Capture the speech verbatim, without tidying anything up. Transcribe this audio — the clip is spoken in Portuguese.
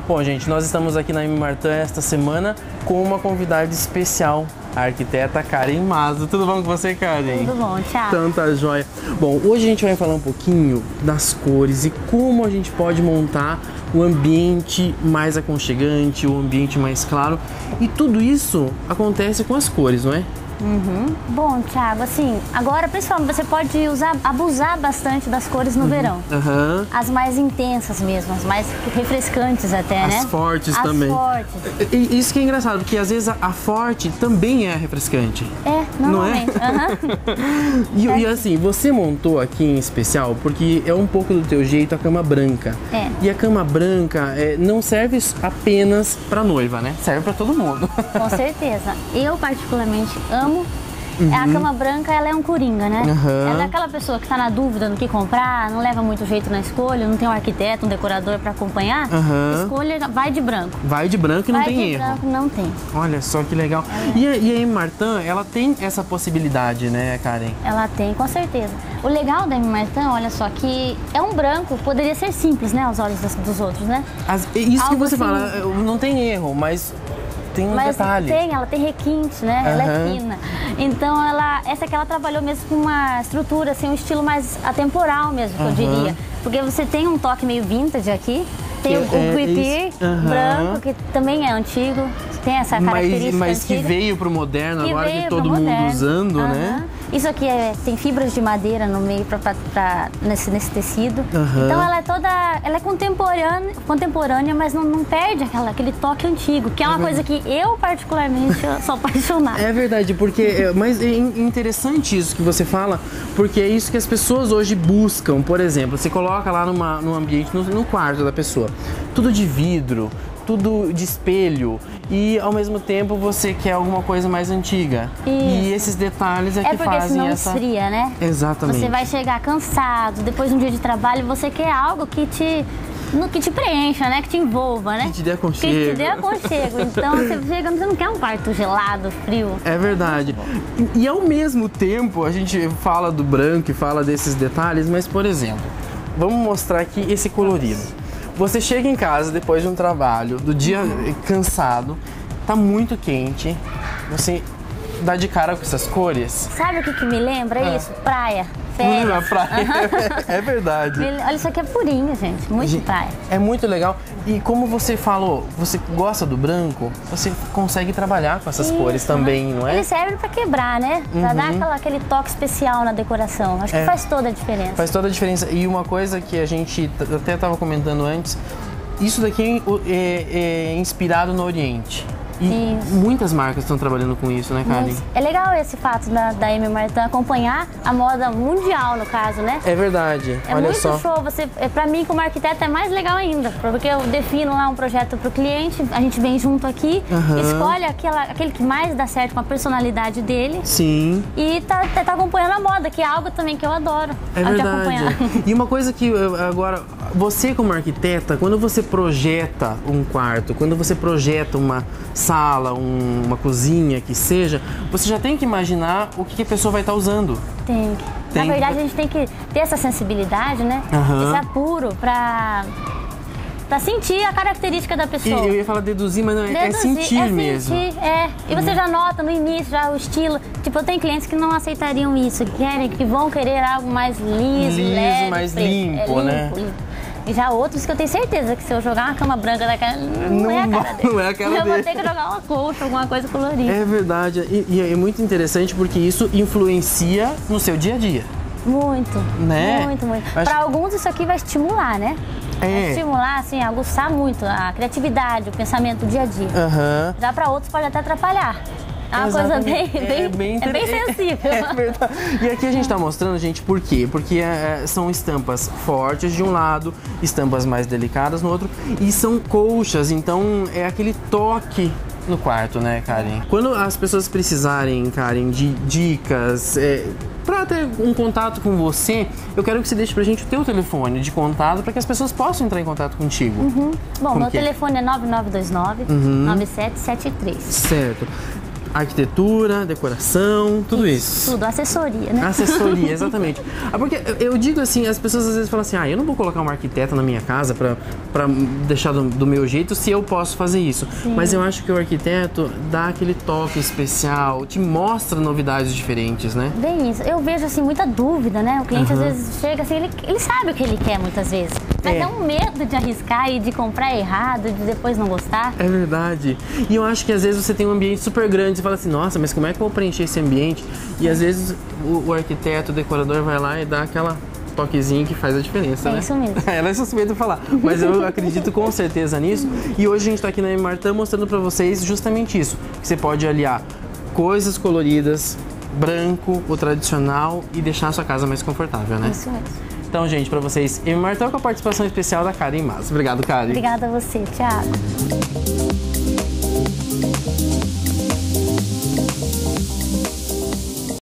Bom, gente, nós estamos aqui na M. Martin esta semana com uma convidada especial, a arquiteta Karen Mazzo. Tudo bom com você, Karen? Tudo bom, tchau. Tanta joia. Bom, hoje a gente vai falar um pouquinho das cores e como a gente pode montar o ambiente mais aconchegante, o ambiente mais claro. E tudo isso acontece com as cores, não é? Uhum. Bom, Thiago, assim, agora principalmente você pode usar, abusar bastante das cores no uhum. verão. Uhum. As mais intensas mesmo, as mais refrescantes até, as né? As fortes as também. As fortes. E, isso que é engraçado, porque às vezes a, a forte também é refrescante. É, normalmente. Não é? Uhum. e, é. e assim, você montou aqui em especial porque é um pouco do teu jeito a cama branca. É. E a cama branca é, não serve apenas pra noiva, né? Serve pra todo mundo. Com certeza. Eu particularmente amo. Uhum. A cama branca, ela é um coringa, né? Uhum. Ela é aquela pessoa que está na dúvida no que comprar, não leva muito jeito na escolha, não tem um arquiteto, um decorador para acompanhar. Uhum. Escolha, vai de branco. Vai de branco e não vai tem de erro. Branco, não tem. Olha só que legal. É. E a, e a M. Martin, ela tem essa possibilidade, né, Karen? Ela tem, com certeza. O legal da M. Martin, olha só, que é um branco, poderia ser simples, né, aos olhos das, dos outros, né? As, isso Algo que você assim, fala, não tem erro, mas tem um mas detalhe. tem, ela tem requinte, né? Uhum. Ela é fina. Então, ela, essa que ela trabalhou mesmo com uma estrutura, assim, um estilo mais atemporal mesmo, que uhum. eu diria. Porque você tem um toque meio vintage aqui. Tem o, o guipir é, uhum. branco, que também é antigo, tem essa característica Mas, mas que veio pro moderno, que agora que todo mundo moderno. usando, uhum. né? Isso aqui é, tem fibras de madeira no meio pra, pra, pra, nesse, nesse tecido. Uhum. Então ela é toda, ela é contemporânea, contemporânea mas não, não perde aquela, aquele toque antigo, que é uma é coisa que eu particularmente eu sou apaixonada. É verdade, porque é, mas é interessante isso que você fala, porque é isso que as pessoas hoje buscam. Por exemplo, você coloca lá numa, num ambiente, no, no quarto da pessoa, tudo de vidro, tudo de espelho e ao mesmo tempo você quer alguma coisa mais antiga. Isso. E esses detalhes é, é que fazem senão essa... esfria, né? Exatamente. Você vai chegar cansado, depois de um dia de trabalho, você quer algo que te... No, que te preencha, né? Que te envolva, né? Que te dê aconchego. Que te dê aconchego. Então você chega, você não quer um quarto gelado, frio. É verdade. E, e ao mesmo tempo, a gente fala do branco e fala desses detalhes, mas por exemplo, vamos mostrar aqui esse colorido. Você chega em casa depois de um trabalho, do dia cansado, tá muito quente, você dá de cara com essas cores. Sabe o que, que me lembra ah. isso? Praia. Hum, a praia. É verdade. Olha, isso aqui é purinho, gente. Muito gente, praia. É muito legal. E como você falou, você gosta do branco, você consegue trabalhar com essas isso, cores também, não é? Ele serve pra quebrar, né? Pra uhum. dar aquela, aquele toque especial na decoração. Acho que é, faz toda a diferença. Faz toda a diferença. E uma coisa que a gente até estava comentando antes, isso daqui é, é inspirado no Oriente. E isso. Muitas marcas estão trabalhando com isso, né, Karen? Mas é legal esse fato da, da M. Martin acompanhar a moda mundial, no caso, né? É verdade, é olha muito só. show. Você, pra mim, como arquiteta, é mais legal ainda. Porque eu defino lá um projeto pro cliente, a gente vem junto aqui, uhum. escolhe aquela, aquele que mais dá certo com a personalidade dele. Sim. E tá, tá acompanhando a moda, que é algo também que eu adoro. É verdade. E uma coisa que agora, você como arquiteta, quando você projeta um quarto, quando você projeta uma sala, um, uma cozinha, que seja, você já tem que imaginar o que, que a pessoa vai estar usando. Tem. tem. Na verdade, a gente tem que ter essa sensibilidade, né? Uhum. Esse apuro pra, pra sentir a característica da pessoa. E eu ia falar deduzir, mas não, deduzir, é sentir é mesmo. Sentir, é. E você uhum. já nota no início já o estilo. Tipo, eu tenho clientes que não aceitariam isso, que querem, que vão querer algo mais liso, liso leve, mais preto. limpo, é limpo, né? Limpo. E já outros que eu tenho certeza que se eu jogar uma cama branca daquela, não, não é a cara dele. Não é a cara eu dele. vou ter que jogar uma colcha, alguma coisa colorida. É verdade. E, e é muito interessante porque isso influencia no seu dia a dia. Muito, né? muito, muito. Acho... Para alguns isso aqui vai estimular, né? É. Vai estimular, assim, aguçar muito a criatividade, o pensamento do dia a dia. Uhum. Já para outros pode até atrapalhar. É uma coisa bem, bem, é bem, inter... é bem sensível. É, é verdade. E aqui a gente está mostrando, gente, por quê? Porque é, são estampas fortes de um lado, estampas mais delicadas no outro, e são colchas, então é aquele toque no quarto, né, Karen? Quando as pessoas precisarem, Karen, de dicas, é, para ter um contato com você, eu quero que você deixe pra gente o teu telefone de contato para que as pessoas possam entrar em contato contigo. Uhum. Bom, Como meu que? telefone é nove nove dois nove, uhum. nove sete sete três. Certo. arquitetura, decoração, tudo isso. Tudo, assessoria, né? Assessoria, exatamente. Ah, porque eu digo assim, as pessoas às vezes falam assim, ah, eu não vou colocar uma arquiteta na minha casa pra, pra deixar do, do meu jeito se eu posso fazer isso. Sim. Mas eu acho que o arquiteto dá aquele toque especial, te mostra novidades diferentes, né? Bem isso. Eu vejo assim muita dúvida, né? O cliente uhum. às vezes chega assim, ele, ele sabe o que ele quer muitas vezes. Mas é. dá um medo de arriscar e de comprar errado, de depois não gostar. É verdade. E eu acho que às vezes você tem um ambiente super grande, você fala assim, nossa, mas como é que eu vou preencher esse ambiente? E às vezes o, o arquiteto, o decorador vai lá e dá aquela toquezinho que faz a diferença, é né? É isso mesmo. Ela é suspeita de falar, mas eu acredito com certeza nisso. E hoje a gente tá aqui na Martã mostrando pra vocês justamente isso. Que você pode aliar coisas coloridas, branco, o tradicional e deixar a sua casa mais confortável, né? Isso mesmo. Então, gente, pra vocês, M. Martã com a participação especial da Karen Mas. Obrigado, Karen. Obrigada a você, Thiago.